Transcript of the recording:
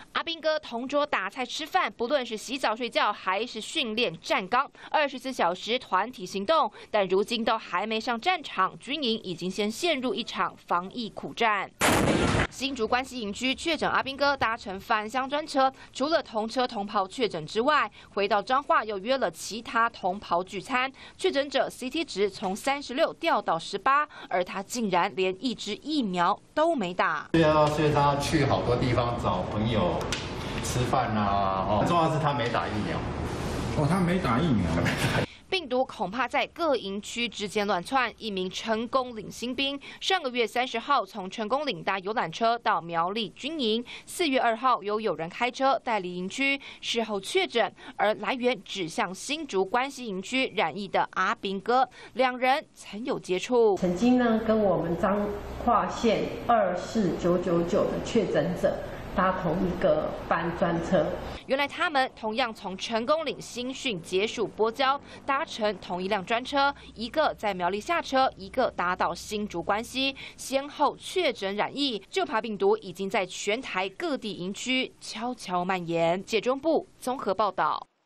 阿兵哥同桌打菜吃饭，不论是洗澡睡觉还是训练站岗，24小时团体行动。但如今都还没上战场，军营已经先陷入一场防疫苦战。新竹关西营区确诊阿兵哥搭乘返乡专车，除了同车同袍确诊之外，回到彰化又约了其他同袍聚餐。确诊者 CT 值从36掉到18，而他竟然连一支疫苗都没打。 所以他去好多地方找朋友吃饭啊，重要是他没打疫苗。 他没打疫苗。 病毒恐怕在各营区之间乱窜。一名成功岭新兵上个月30号从成功岭搭游览车到苗栗军营，4月2号由友人开车带离营区，事后确诊，而来源指向新竹关西营区染疫的阿兵哥，两人曾有接触。 曾经呢跟我们彰化县24999的确诊者搭同一个班专车。 原来他们同样从成功岭新训结束拨交，搭乘同一辆专车，一个在苗栗下车，一个搭到新竹关西，先后确诊染疫，就怕病毒已经在全台各地营区悄悄蔓延。解中部综合报道。